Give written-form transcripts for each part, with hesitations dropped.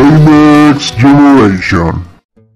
GameX Generation.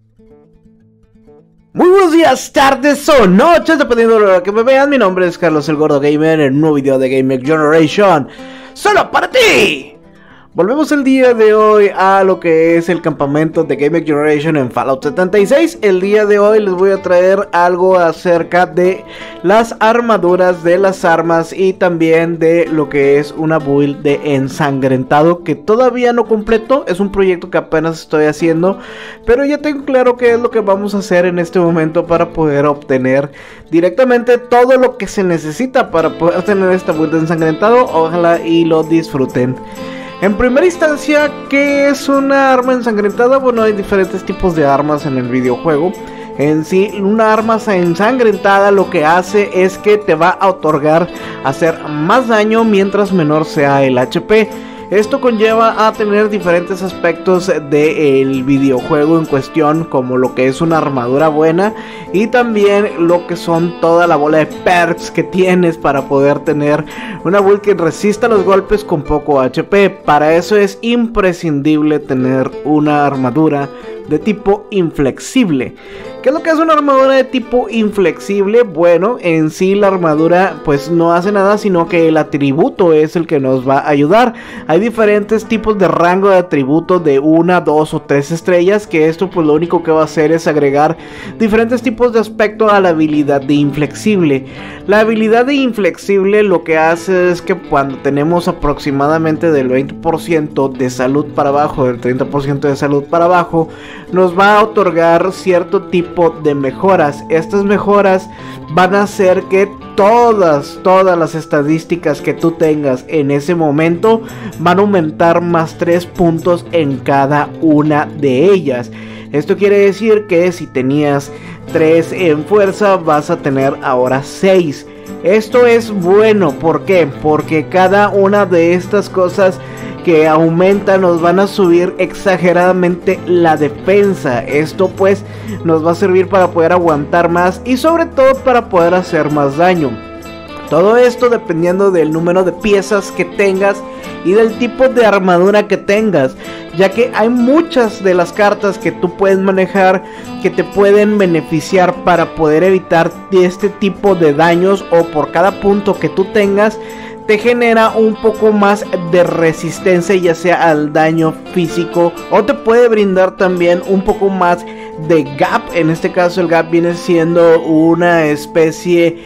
Muy buenos días, tardes o noches, dependiendo de lo que me vean. Mi nombre es Carlos el Gordo Gamer en un nuevo video de GameX Generation. ¡Solo para ti! Volvemos el día de hoy a lo que es el campamento de GameX Generation en Fallout 76. El día de hoy les voy a traer algo acerca de las armaduras de las armas y también de lo que es una build de ensangrentado que todavía no completo. Es un proyecto que apenas estoy haciendo, pero ya tengo claro qué es lo que vamos a hacer en este momento para poder obtener directamente todo lo que se necesita para poder tener esta build de ensangrentado. Ojalá y lo disfruten. En primera instancia, ¿qué es una arma ensangrentada? Bueno, hay diferentes tipos de armas en el videojuego. En sí, una arma ensangrentada lo que hace es que te va a otorgar hacer más daño mientras menor sea el HP. Esto conlleva a tener diferentes aspectos del videojuego en cuestión, como lo que es una armadura buena y también lo que son toda la bola de perks que tienes para poder tener una build que resista los golpes con poco HP. Para eso es imprescindible tener una armadura de tipo inflexible. ¿Qué es lo que es una armadura de tipo inflexible? Bueno, en sí la armadura pues no hace nada, sino que el atributo es el que nos va a ayudar. Hay diferentes tipos de rango de atributos de 1, 2 o 3 estrellas, que esto pues lo único que va a hacer es agregar diferentes tipos de aspecto a la habilidad de inflexible. La habilidad de inflexible lo que hace es que cuando tenemos aproximadamente del 20% de salud para abajo, del 30% de salud para abajo, nos va a otorgar cierto tipo de mejoras. Estas mejoras van a hacer que todas las estadísticas que tú tengas en ese momento van a aumentar más 3 puntos en cada una de ellas. Esto quiere decir que si tenías 3 en fuerza vas a tener ahora 6. Esto es bueno, ¿por qué? Porque cada una de estas cosas que aumentan nos van a subir exageradamente la defensa. Esto pues nos va a servir para poder aguantar más y sobre todo para poder hacer más daño. Todo esto dependiendo del número de piezas que tengas y del tipo de armadura que tengas, ya que hay muchas de las cartas que tú puedes manejar que te pueden beneficiar para poder evitar este tipo de daños, o por cada punto que tú tengas te genera un poco más de resistencia, ya sea al daño físico, o te puede brindar también un poco más de gap. En este caso el gap viene siendo una especie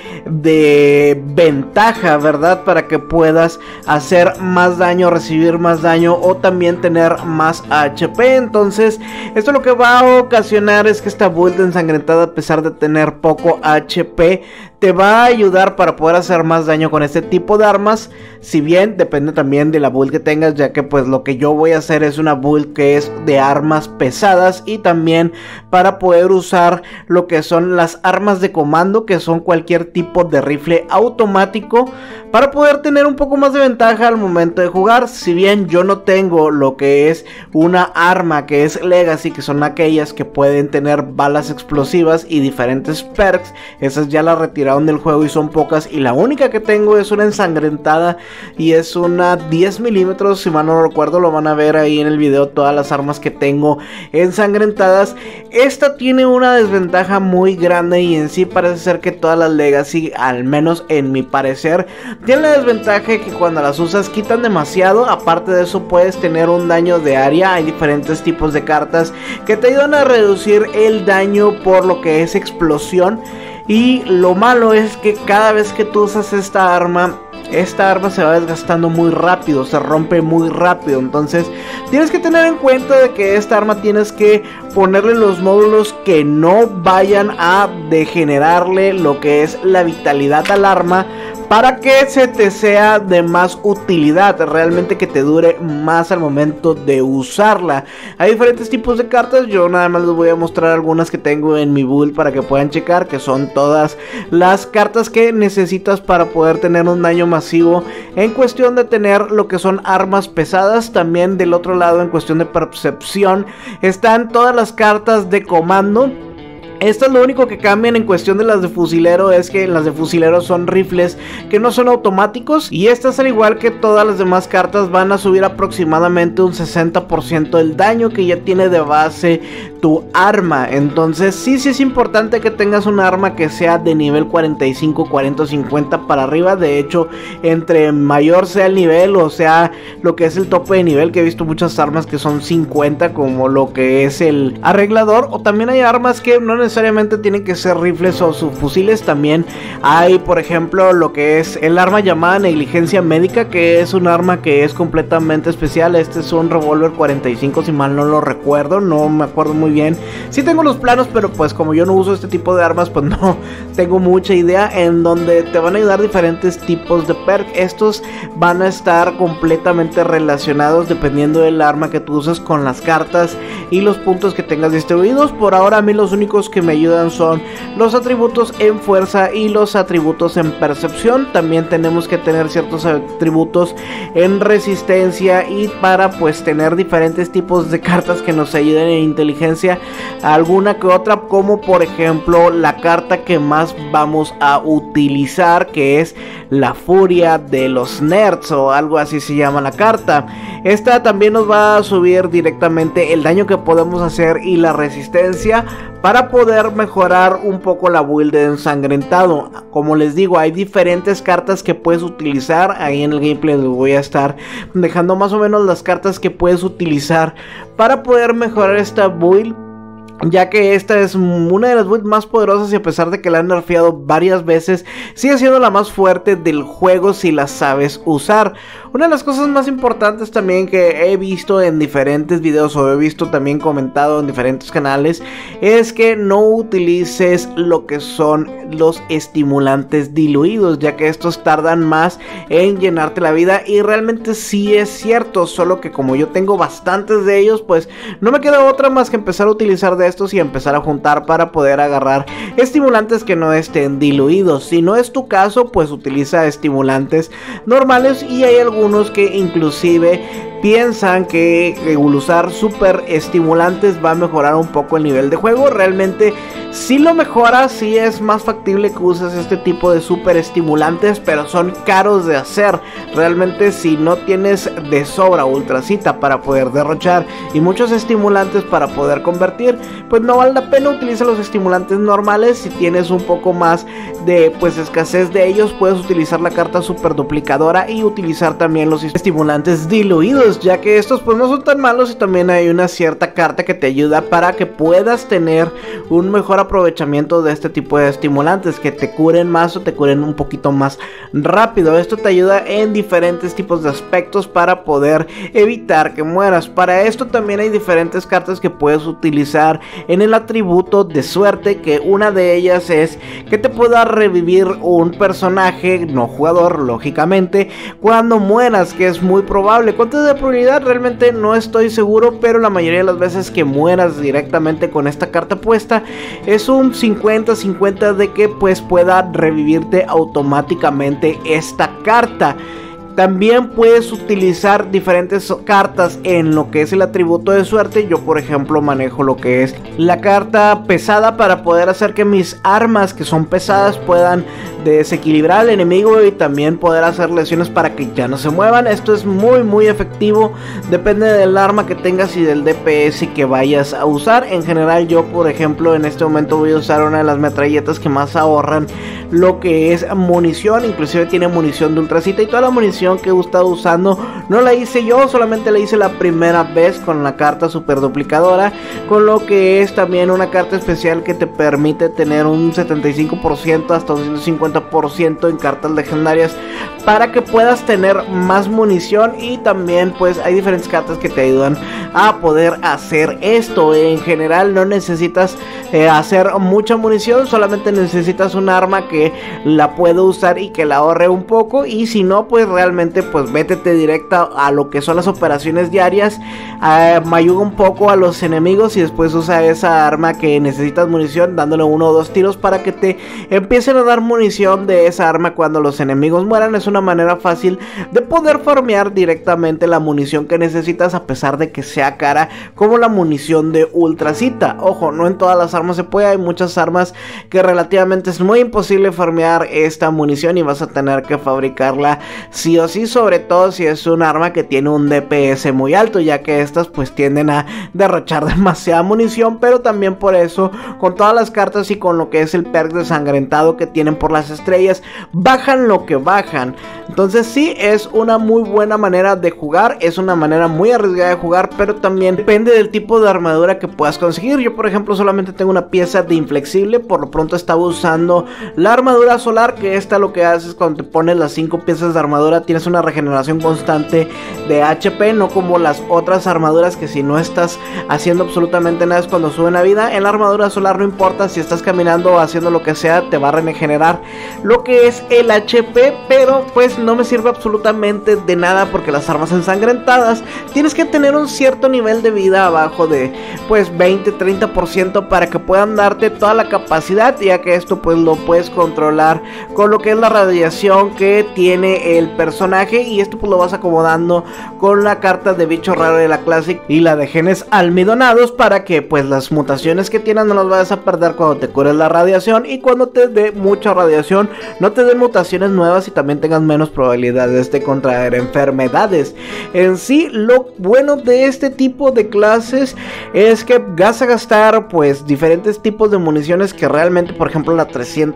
de ventaja, ¿verdad? Para que puedas hacer más daño, recibir más daño o también tener más HP. Entonces esto lo que va a ocasionar es que esta build ensangrentada, a pesar de tener poco HP, te va a ayudar para poder hacer más daño con este tipo de armas. Si bien depende también de la build que tengas, ya que pues lo que yo voy a hacer es una build que es de armas pesadas y también para poder usar lo que son las armas de comando, que son cualquier tipo de rifle automático, para poder tener un poco más de ventaja al momento de jugar. Si bien yo no tengo lo que es una arma que es Legacy, que son aquellas que pueden tener balas explosivas y diferentes perks, esas ya las retiraron del juego y son pocas, y la única que tengo es una ensangrentada y es una 10 milímetros, si mal no recuerdo. Lo van a ver ahí en el video todas las armas que tengo ensangrentadas. Esta tiene una desventaja muy grande y en sí parece ser que todas las Legacy, al menos en mi parecer, tienen la desventaja que cuando las usas quitan demasiado. Aparte de eso puedes tener un daño de área. Hay diferentes tipos de cartas que te ayudan a reducir el daño por lo que es explosión. Y lo malo es que cada vez que tú usas esta arma se va desgastando muy rápido, se rompe muy rápido. Entonces tienes que tener en cuenta de que esta arma tienes que ponerle los módulos que no vayan a degenerarle lo que es la vitalidad al arma, para que se te sea de más utilidad, realmente que te dure más al momento de usarla. Hay diferentes tipos de cartas, yo nada más les voy a mostrar algunas que tengo en mi build para que puedan checar, que son todas las cartas que necesitas para poder tener un daño masivo en cuestión de tener lo que son armas pesadas. También del otro lado, en cuestión de percepción, están todas las cartas de comando. Esto es lo único que cambian en cuestión de las de fusilero, es que las de fusilero son rifles que no son automáticos, y estas, al igual que todas las demás cartas, van a subir aproximadamente un 60% del daño que ya tiene de base tu arma. Entonces sí es importante que tengas un arma que sea de nivel 45, 40, 50 para arriba. De hecho, entre mayor sea el nivel, o sea lo que es el tope de nivel, que he visto muchas armas que son 50, como lo que es el arreglador, o también hay armas que no necesariamente tienen que ser rifles o subfusiles. También hay, por ejemplo, lo que es el arma llamada negligencia médica, que es un arma que es completamente especial. Este es un revólver 45, si mal no lo recuerdo, no me acuerdo muy bien. Sí tengo los planos, pero pues como yo no uso este tipo de armas, pues no tengo mucha idea. En donde te van a ayudar diferentes tipos de perk. Estos van a estar completamente relacionados dependiendo del arma que tú uses con las cartas y los puntos que tengas distribuidos. Por ahora a mí los únicos que me ayudan son los atributos en fuerza y los atributos en percepción. También tenemos que tener ciertos atributos en resistencia, y para pues tener diferentes tipos de cartas que nos ayuden en inteligencia, alguna que otra, como por ejemplo la carta que más vamos a utilizar, que es la furia de los nerds, o algo así se llama la carta. Esta también nos va a subir directamente el daño que podemos hacer y la resistencia, para poder mejorar un poco la build de ensangrentado. Como les digo, hay diferentes cartas que puedes utilizar. Ahí en el gameplay les voy a estar dejando más o menos las cartas que puedes utilizar para poder mejorar esta build, ya que esta es una de las builds más poderosas, y a pesar de que la han nerfeado varias veces, sigue siendo la más fuerte del juego si la sabes usar. Una de las cosas más importantes también que he visto en diferentes videos, o he visto también comentado en diferentes canales, es que no utilices lo que son los estimulantes diluidos, ya que estos tardan más en llenarte la vida. Y realmente sí es cierto, solo que como yo tengo bastantes de ellos, pues no me queda otra más que empezar a utilizar de estos y empezar a juntar para poder agarrar estimulantes que no estén diluidos. Si no es tu caso, pues utiliza estimulantes normales, y hay algunos que inclusive piensan que usar super estimulantes va a mejorar un poco el nivel de juego. Realmente sí lo mejora, sí es más factible que uses este tipo de super estimulantes, pero son caros de hacer. Realmente si no tienes de sobra ultracita para poder derrochar y muchos estimulantes para poder convertir, pues no vale la pena. Utiliza los estimulantes normales. Si tienes un poco más de pues escasez de ellos, puedes utilizar la carta super duplicadora y utilizar también los estimulantes diluidos, ya que estos pues no son tan malos, y también hay una cierta carta que te ayuda para que puedas tener un mejor aprovechamiento de este tipo de estimulantes, que te curen más o te curen un poquito más rápido. Esto te ayuda en diferentes tipos de aspectos para poder evitar que mueras. Para esto también hay diferentes cartas que puedes utilizar en el atributo de suerte, que una de ellas es que te pueda revivir un personaje no jugador, lógicamente, cuando mueras, que es muy probable. ¿Cuánto es de probabilidad? Realmente no estoy seguro, pero la mayoría de las veces que mueras directamente con esta carta puesta es un 50-50 de que pues pueda revivirte automáticamente esta carta. También puedes utilizar diferentes cartas en lo que es el atributo de suerte. Yo por ejemplo manejo lo que es la carta pesada, para poder hacer que mis armas que son pesadas puedan desequilibrar al enemigo, y también poder hacer lesiones para que ya no se muevan. Esto es muy efectivo, depende del arma que tengas y del DPS que vayas a usar. En general yo por ejemplo en este momento voy a usar una de las metralletas que más ahorran lo que es munición, inclusive tiene munición de ultracita, y toda la munición que he estado usando no la hice yo, solamente la hice la primera vez con la carta super duplicadora, con lo que es también una carta especial que te permite tener un 75% hasta un 150% en cartas legendarias, para que puedas tener más munición. Y también pues hay diferentes cartas que te ayudan a poder hacer esto. En general no necesitas hacer mucha munición, solamente necesitas un arma que que la puedo usar y que la ahorre un poco, y si no, pues realmente pues métete directa a lo que son las operaciones diarias, mayuga un poco a los enemigos y después usa esa arma que necesitas munición dándole 1 o 2 tiros para que te empiecen a dar munición de esa arma cuando los enemigos mueran. Es una manera fácil de poder farmear directamente la munición que necesitas, a pesar de que sea cara, como la munición de ultracita. Ojo, no en todas las armas se puede, hay muchas armas que relativamente es muy imposible farmear esta munición y vas a tener que fabricarla sí o sí, sobre todo si es un arma que tiene un DPS muy alto, ya que estas pues tienden a derrochar demasiada munición, pero también por eso con todas las cartas y con lo que es el perk desangrentado que tienen por las estrellas, bajan lo que bajan. Entonces sí, es una muy buena manera de jugar, es una manera muy arriesgada de jugar, pero también depende del tipo de armadura que puedas conseguir. Yo por ejemplo solamente tengo una pieza de inflexible, por lo pronto estaba usando la armadura solar, que esta lo que hace es cuando te pones las 5 piezas de armadura tienes una regeneración constante de HP, no como las otras armaduras que si no estás haciendo absolutamente nada es cuando suben a vida. En la armadura solar no importa, si estás caminando o haciendo lo que sea, te va a regenerar lo que es el HP, pero pues no me sirve absolutamente de nada porque las armas ensangrentadas tienes que tener un cierto nivel de vida abajo de pues 20-30% para que puedan darte toda la capacidad, ya que esto pues lo puedes controlar con lo que es la radiación que tiene el personaje, y esto pues lo vas acomodando con la carta de bicho raro de la Classic y la de genes almidonados, para que pues las mutaciones que tienes no las vayas a perder cuando te cures la radiación, y cuando te dé mucha radiación no te den mutaciones nuevas y también tengas menos probabilidades de contraer enfermedades. En sí, lo bueno de este tipo de clases es que vas a gastar pues diferentes tipos de municiones que realmente, por ejemplo la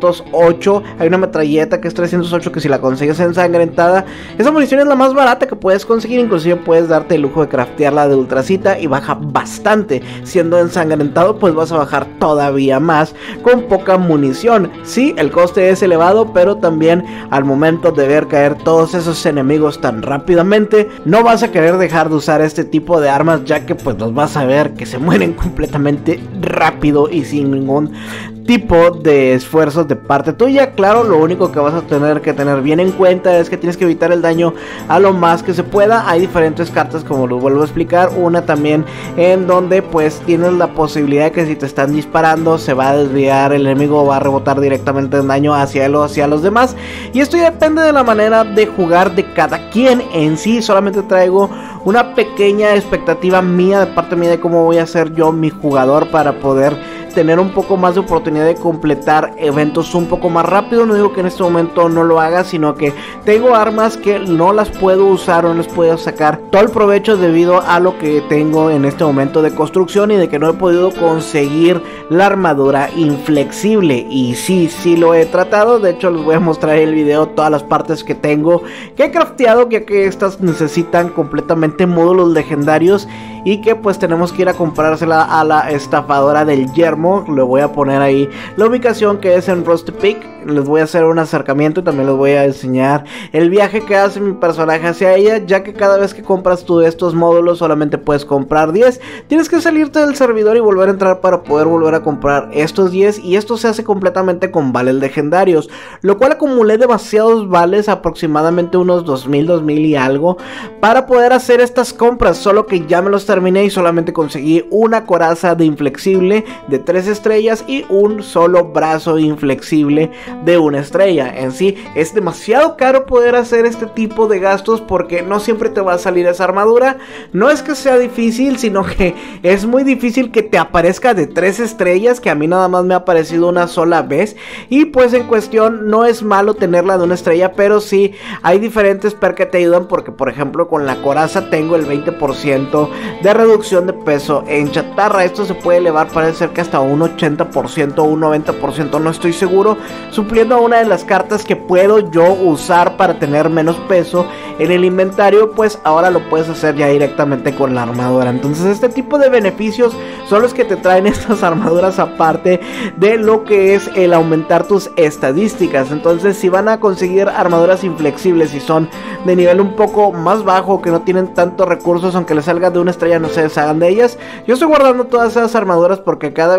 308, hay una metralleta que es 308 que si la consigues ensangrentada, esa munición es la más barata que puedes conseguir, inclusive puedes darte el lujo de craftearla de ultracita y baja bastante. Siendo ensangrentado pues vas a bajar todavía más con poca munición. Sí, el coste es elevado, pero también al momento de ver caer todos esos enemigos tan rápidamente, no vas a querer dejar de usar este tipo de armas, ya que pues los vas a ver que se mueren completamente rápido y sin ningún tipo de esfuerzos de parte tuya. Claro, lo único que vas a tener que tener bien en cuenta es que tienes que evitar el daño a lo más que se pueda. Hay diferentes cartas, como lo vuelvo a explicar, una también en donde pues tienes la posibilidad de que si te están disparando se va a desviar el enemigo, va a rebotar directamente el daño hacia él o hacia los demás, y esto ya depende de la manera de jugar de cada quien. En sí solamente traigo una pequeña expectativa mía, de parte mía, de cómo voy a ser yo mi jugador para poder tener un poco más de oportunidad de completar eventos un poco más rápido. No digo que en este momento no lo haga, sino que tengo armas que no las puedo usar o no les puedo sacar todo el provecho debido a lo que tengo en este momento de construcción y de que no he podido conseguir la armadura inflexible. Y sí lo he tratado. De hecho les voy a mostrar en el video todas las partes que tengo que he crafteado, ya que estas necesitan completamente módulos legendarios y que pues tenemos que ir a comprársela a la estafadora del yermo. Le voy a poner ahí la ubicación, que es en Rusty Peak. Les voy a hacer un acercamiento y también les voy a enseñar el viaje que hace mi personaje hacia ella, ya que cada vez que compras tú estos módulos solamente puedes comprar 10. Tienes que salirte del servidor y volver a entrar para poder volver a comprar estos 10, y esto se hace completamente con vales legendarios, lo cual acumulé demasiados vales, aproximadamente unos 2000 y algo, para poder hacer estas compras, solo que ya me los terminé y solamente conseguí una coraza de inflexible de 3 estrellas y un solo brazo inflexible de 1 estrella. En sí es demasiado caro poder hacer este tipo de gastos, porque no siempre te va a salir esa armadura. No es que sea difícil, sino que es muy difícil que te aparezca de 3 estrellas, que a mí nada más me ha aparecido una sola vez, y pues en cuestión no es malo tenerla de 1 estrella, pero sí hay diferentes perks que te ayudan, porque por ejemplo con la coraza tengo el 20% de reducción de peso en chatarra. Esto se puede elevar, parece ser que hasta un 80% o un 90%, no estoy seguro, supliendo a una de las cartas que puedo yo usar para tener menos peso en el inventario. Pues ahora lo puedes hacer ya directamente con la armadura. Entonces este tipo de beneficios son los que te traen estas armaduras, aparte de lo que es el aumentar tus estadísticas. Entonces si van a conseguir armaduras inflexibles y son de nivel un poco más bajo, que no tienen tantos recursos, aunque les salga de 1 estrella no se deshagan de ellas. Yo estoy guardando todas esas armaduras porque cada vez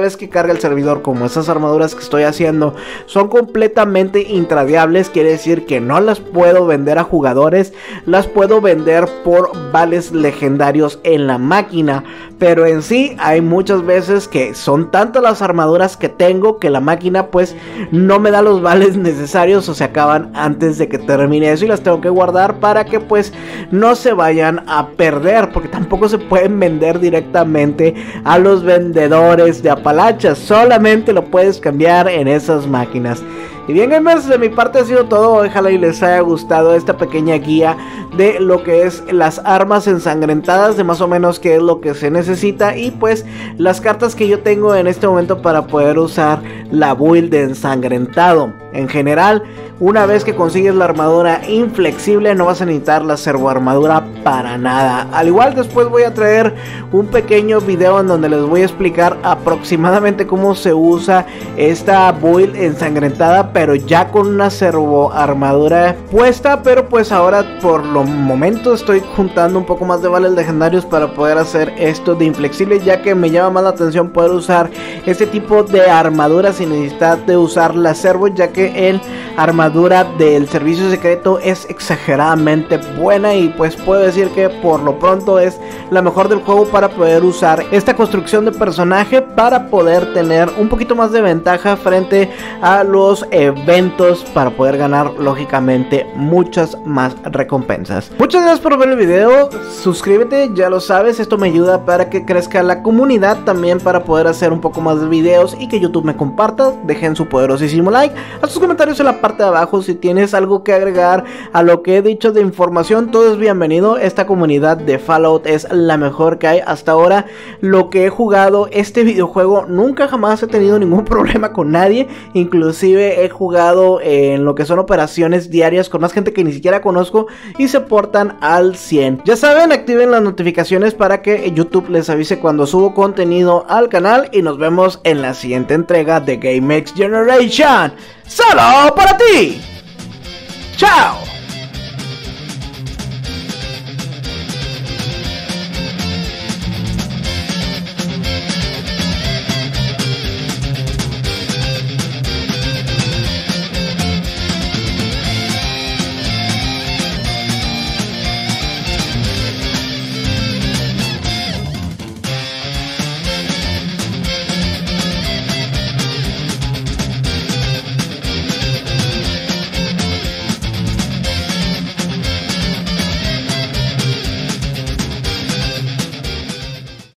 vez que carga el servidor, como esas armaduras que estoy haciendo son completamente intradeables, quiere decir que no las puedo vender a jugadores, las puedo vender por vales legendarios en la máquina, pero en sí hay muchas veces que son tantas las armaduras que tengo que la máquina pues no me da los vales necesarios o se acaban antes de que termine eso y las tengo que guardar para que pues no se vayan a perder, porque tampoco se pueden vender directamente a los vendedores de Apalachas, solamente lo puedes cambiar en esas máquinas. Y bien, gamers, de mi parte ha sido todo. Ojalá y les haya gustado esta pequeña guía de lo que es las armas ensangrentadas, de más o menos qué es lo que se necesita y pues las cartas que yo tengo en este momento para poder usar la build de ensangrentado. En general, una vez que consigues la armadura inflexible no vas a necesitar la servoarmadura para nada. Al igual después voy a traer un pequeño video en donde les voy a explicar aproximadamente cómo se usa esta build ensangrentada, pero ya con una servoarmadura puesta. Pero pues ahora por lo momento estoy juntando un poco más de vales legendarios para poder hacer esto de inflexible, ya que me llama más la atención poder usar este tipo de armadura sin necesidad de usar la servo, ya que el armadura del servicio secreto es exageradamente buena y pues puedo decir que por lo pronto es la mejor del juego para poder usar esta construcción de personaje para poder tener un poquito más de ventaja frente a los eventos, para poder ganar lógicamente muchas más recompensas. Muchas gracias por ver el video, suscríbete, ya lo sabes, esto me ayuda para que crezca la comunidad, también para poder hacer un poco más de videos y que YouTube me comparta. Dejen su poderosísimo like, a sus comentarios en la parte de abajo si tienes algo que agregar a lo que he dicho de información, todo es bienvenido. Esta comunidad de Fallout es la mejor que hay hasta ahora. Lo que he jugado este videojuego, nunca jamás he tenido ningún problema con nadie, inclusive he jugado en lo que son operaciones diarias con más gente que ni siquiera conozco y se portan al 100. Ya saben, activen las notificaciones para que YouTube les avise cuando subo contenido al canal y nos vemos en la siguiente entrega de GameX Generation. ¡Solo para ti! ¡Chao!